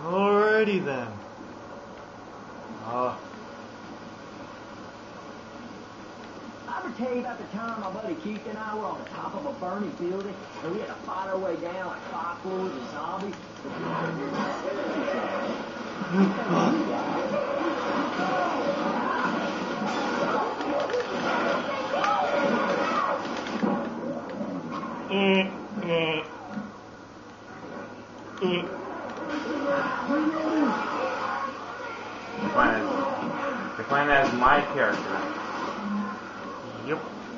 Alrighty then. I ever tell you about the time my buddy Keith and I were on the top of a burning building and we had to fight our way down like 5 floors of zombies? Define that as my character. Yep.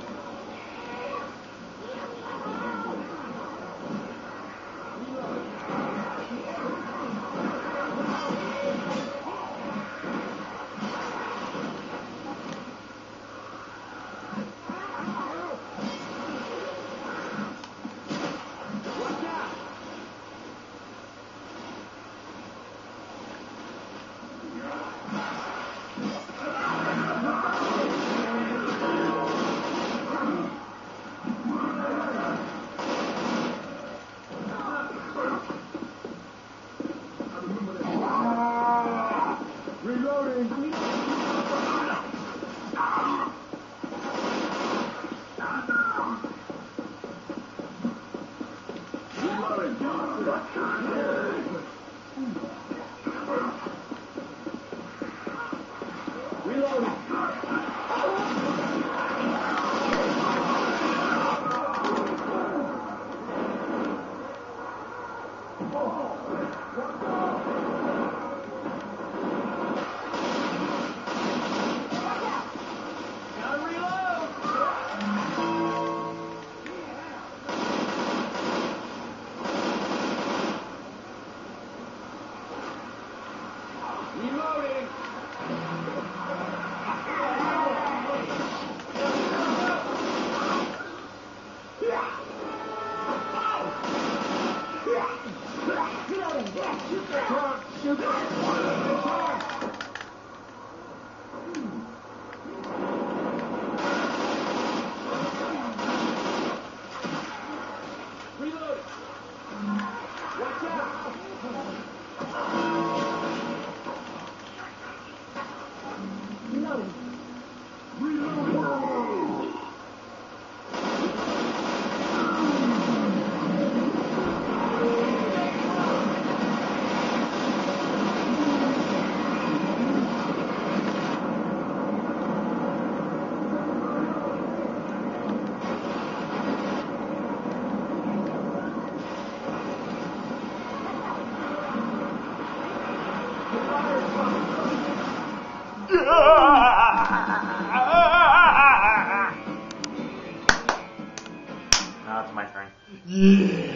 Now it's my turn. Yeah.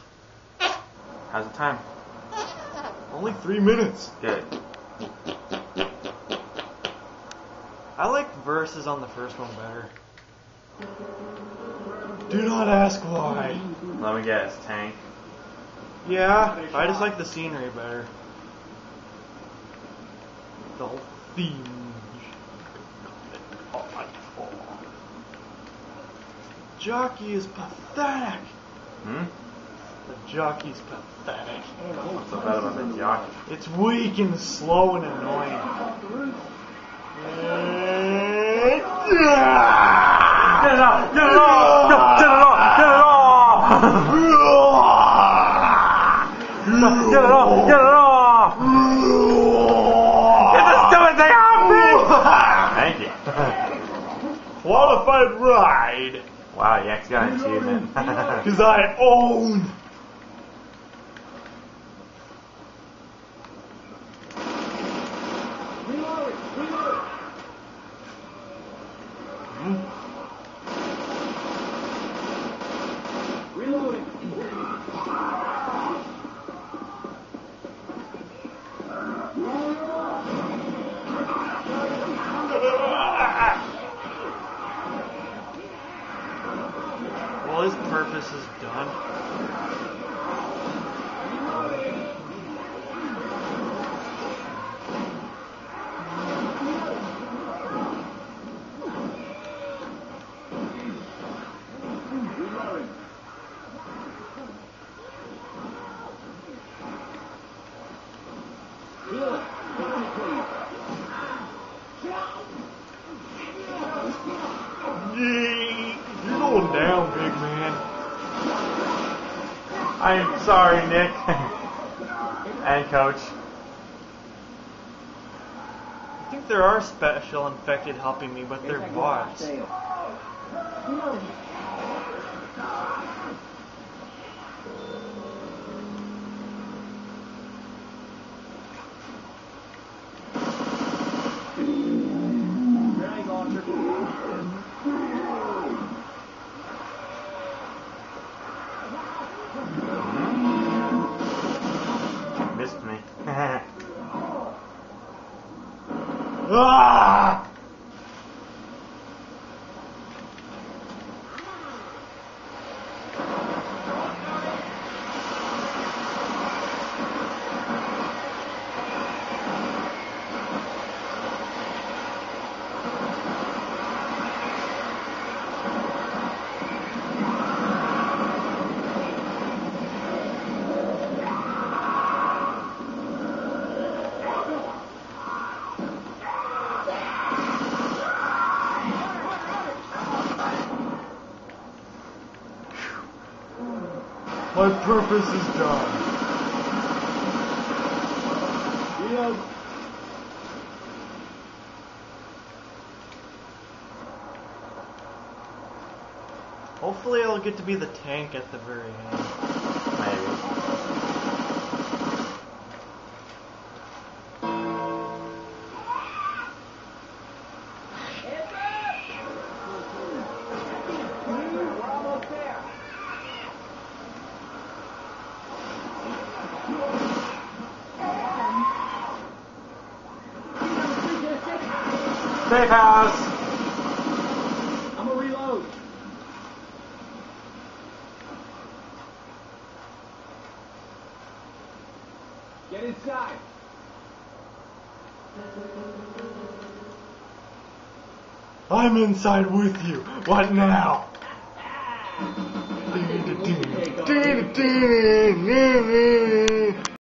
How's the time? Only 3 minutes. Good. I like verses on the first one better. Do not ask why. Let me guess. Tank. Yeah, I just like the scenery better. The whole theme. Jockey is pathetic. Hmm? The jockey's pathetic. What's so bad about the jockey? It's weak and slow and annoying. Get it off! Get it off! Get it off! Get it off! Get it off! Get it off! Get this stupid thing off me! Thank you. Qualified ride. Wow, you actually got an achievement. Because I own. Well, his purpose is done. Heal it. Let me please. You're going down, big man. I'm sorry, Nick. And Coach. I think there are special infected helping me, but they're bots. Missed me. Ah! My purpose is done. Hopefully I'll get to be the tank at the very end. Maybe. We're almost there. Safe house. I'm gonna reload. Get inside. I'm inside with you. What now? I think we take off.